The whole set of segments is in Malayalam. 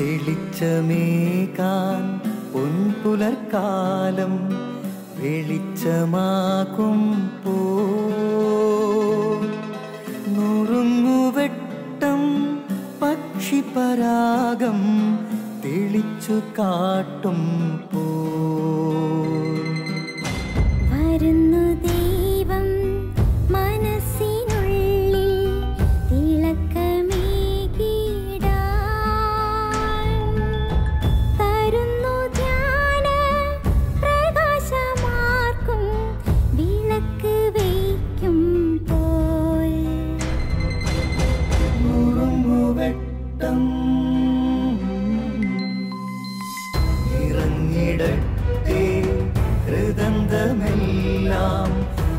തെളിച്ചമേകാൻ പൊൻപുലർക്കാലം വെളിച്ചമാകുമ്പോ നുറുങ്ങുവെട്ടം പക്ഷിപരാഗം തെളിച്ചു കാട്ടുമ്പോ വരുന്നു ദൈവം മനസ്സിനുള്ളിൽ തിളക്കമേകിടാൻ തരുന്നു ധ്യാന പ്രകാശമാർക്കും വിളക്ക് വയ്ക്കുമ്പോൾ നുറുങ്ങുവെട്ടം ഇറങ്ങിടട്ടെ ഹൃദന്തമെല്ലാം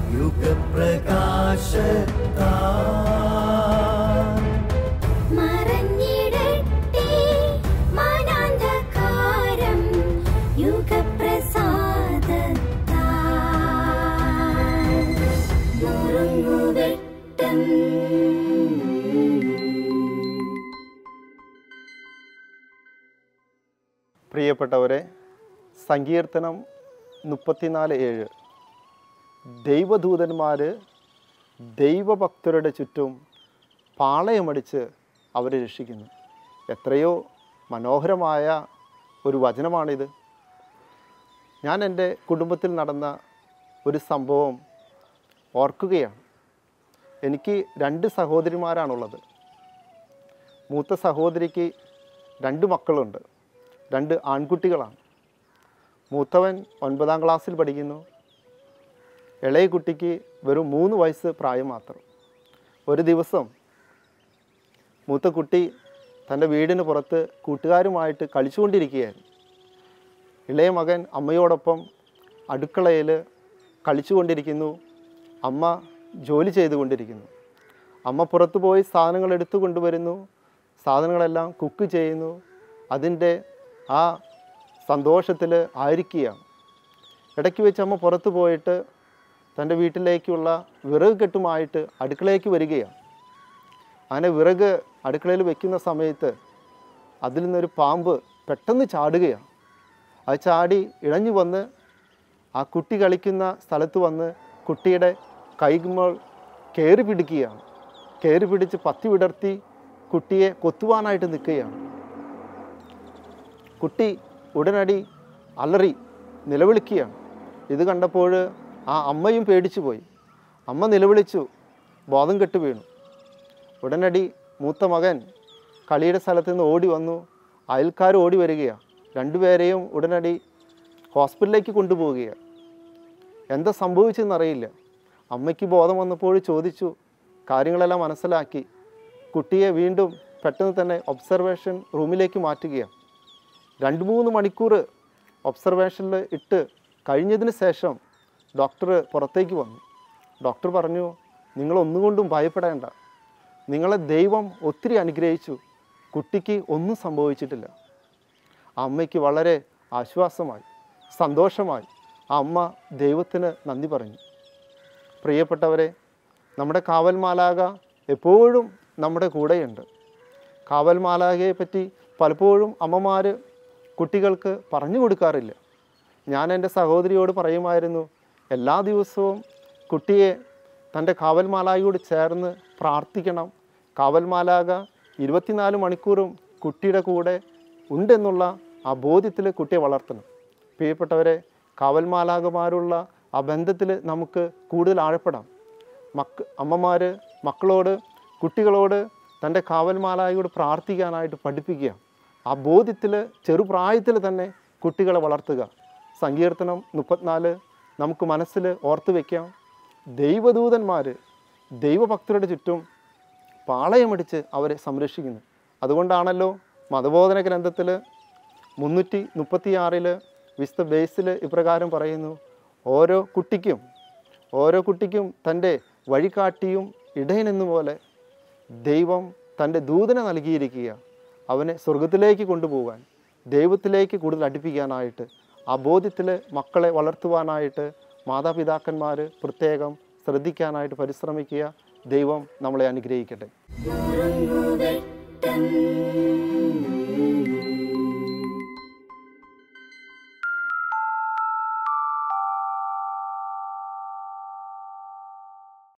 യുഗപ്രകാശത്താൽ മറഞ്ഞിടട്ടെ മനാന്ധകാരം യുഗപ്രസാദത്താൽ നുറുങ്ങുവെട്ടം. പ്രിയപ്പെട്ടവരെ, സങ്കീർത്തനം 34:7 ദൈവദൂതന്മാർ ദൈവഭക്തരുടെ ചുറ്റും പാളയമടിച്ച് അവരെ രക്ഷിക്കുന്നു. എത്രയോ മനോഹരമായ ഒരു വചനമാണിത്. ഞാൻ എൻ്റെ കുടുംബത്തിൽ നടന്ന ഒരു സംഭവം ഓർക്കുകയാണ്. എനിക്ക് 2 സഹോദരിമാരാണുള്ളത്. മൂത്ത സഹോദരിക്ക് 2 മക്കളുണ്ട്. 2 ആൺകുട്ടികളാണ്. മൂത്തവൻ 9ാം ക്ലാസ്സിൽ പഠിക്കുന്നു. ഇളയ കുട്ടിക്ക് വെറും 3 വയസ്സ് പ്രായം മാത്രം. ഒരു ദിവസം മൂത്ത കുട്ടി തൻ്റെ വീടിന് പുറത്ത് കൂട്ടുകാരുമായിട്ട് കളിച്ചുകൊണ്ടിരിക്കുകയായിരുന്നു. ഇളയ മകൻ അമ്മയോടൊപ്പം അടുക്കളയിൽ കളിച്ചുകൊണ്ടിരിക്കുന്നു. അമ്മ ജോലി ചെയ്തുകൊണ്ടിരിക്കുന്നു. അമ്മ പുറത്തു പോയി സാധനങ്ങൾ എടുത്തു കൊണ്ടുവരുന്നു. സാധനങ്ങളെല്ലാം കുക്ക് ചെയ്യുന്നു. അതിൻ്റെ ആ സന്തോഷത്തിൽ ആയിരിക്കുകയാണ്. ഇടയ്ക്ക് വെച്ച് അമ്മ പുറത്തു പോയിട്ട് തൻ്റെ വീട്ടിലേക്കുള്ള വിറക് കെട്ടുമായിട്ട് അടുക്കളയിലേക്ക് വരികയാണ്. അങ്ങനെ വിറക് അടുക്കളയിൽ വെക്കുന്ന സമയത്ത് അതിൽ നിന്നൊരു പാമ്പ് പെട്ടെന്ന് ചാടുകയാണ്. അത് ചാടി ഇഴഞ്ഞു വന്ന് ആ കുട്ടി കളിക്കുന്ന സ്ഥലത്ത് വന്ന് കുട്ടിയുടെ കൈമേൽ കയറി പിടിക്കുകയാണ്. കയറി പിടിച്ച് പത്തി വിടർത്തി കുട്ടിയെ കൊത്തുവാനായിട്ട് നിൽക്കുകയാണ്. കുട്ടി ഉടനടി അലറി നിലവിളിക്കുകയാണ്. ഇത് കണ്ടപ്പോൾ ആ അമ്മയും പേടിച്ചു പോയി. അമ്മ നിലവിളിച്ചു, ബോധം കെട്ട് വീണു. ഉടനടി മൂത്ത മകൻ കളിയുടെ സ്ഥലത്ത് നിന്ന് ഓടി വന്നു. അയൽക്കാർ ഓടി വരികയാണ്. 2 പേരെയും ഉടനടി ഹോസ്പിറ്റലിലേക്ക് കൊണ്ടുപോവുകയാണ്. എന്താ സംഭവിച്ചെന്നറിയില്ല. അമ്മയ്ക്ക് ബോധം വന്നപ്പോൾ ചോദിച്ചു. കാര്യങ്ങളെല്ലാം മനസ്സിലാക്കി. കുട്ടിയെ വീണ്ടും പെട്ടെന്ന് തന്നെ ഒബ്സർവേഷൻ റൂമിലേക്ക് മാറ്റുകയാണ്. 2-3 മണിക്കൂർ ഒബ്സർവേഷനിൽ ഇട്ട് കഴിഞ്ഞതിന് ശേഷം ഡോക്ടർ പുറത്തേക്ക് വന്നു. ഡോക്ടർ പറഞ്ഞു, നിങ്ങളൊന്നുകൊണ്ടും ഭയപ്പെടേണ്ട. നിങ്ങളെ ദൈവം ഒത്തിരി അനുഗ്രഹിച്ചു. കുട്ടിക്ക് ഒന്നും സംഭവിച്ചിട്ടില്ല. ആ അമ്മയ്ക്ക് വളരെ ആശ്വാസമായി, സന്തോഷമായി. ആ അമ്മ ദൈവത്തിന് നന്ദി പറഞ്ഞു. പ്രിയപ്പെട്ടവരെ, നമ്മുടെ കാവൽ മാലാഖ എപ്പോഴും നമ്മുടെ കൂടെയുണ്ട്. കാവൽ മാലാഖയെ പറ്റി പലപ്പോഴും അമ്മമാർ കുട്ടികൾക്ക് പറഞ്ഞു കൊടുക്കാറില്ല. ഞാൻ എൻ്റെ സഹോദരിയോട് പറയുമായിരുന്നു, എല്ലാ ദിവസവും കുട്ടിയെ തൻ്റെ കാവൽ മാലാഖയോട് ചേർന്ന് പ്രാർത്ഥിക്കണം. കാവൽ മാലാഖ 24 മണിക്കൂറും കുട്ടിയുടെ കൂടെ ഉണ്ടെന്നുള്ള ആ ബോധ്യത്തിൽ കുട്ടിയെ വളർത്തണം. പ്രിയപ്പെട്ടവരെ, കാവൽ മാലാഖമാരുള്ള ആ ബന്ധത്തിൽ നമുക്ക് കൂടുതൽ ആഴപ്പെടാം. അമ്മമാർ മക്കളോട്, കുട്ടികളോട് തൻ്റെ കാവൽ മാലാഖയോട് പ്രാർത്ഥിക്കാനായിട്ട് പഠിപ്പിക്കുക. ആ ബോധ്യത്തിൽ ചെറുപ്രായത്തിൽ തന്നെ കുട്ടികളെ വളർത്തുക. സങ്കീർത്തനം 34 നമുക്ക് മനസ്സിൽ ഓർത്ത് വയ്ക്കാം. ദൈവദൂതന്മാർ ദൈവഭക്തരുടെ ചുറ്റും പാളയമടിച്ച് അവരെ സംരക്ഷിക്കുന്നു. അതുകൊണ്ടാണല്ലോ മതബോധന ഗ്രന്ഥത്തിൽ 336 വിശുദ്ധ ബേസിൽ ഇപ്രകാരം പറയുന്നു, ഓരോ കുട്ടിക്കും തൻ്റെ വഴികാട്ടിയും ഇടയനെന്ന പോലെ ദൈവം തൻ്റെ ദൂതനെ നൽകിയിരിക്കുക. അവനെ സ്വർഗത്തിലേക്ക് കൊണ്ടുപോകാൻ, ദൈവത്തിലേക്ക് കൂടുതൽ അടുപ്പിക്കാനായിട്ട്, ആ ബോധ്യത്തിൽ മക്കളെ വളർത്തുവാനായിട്ട് മാതാപിതാക്കന്മാർ പ്രത്യേകം ശ്രദ്ധിക്കാനായിട്ട് പരിശ്രമിക്കുക. ദൈവം നമ്മളെ അനുഗ്രഹിക്കട്ടെ.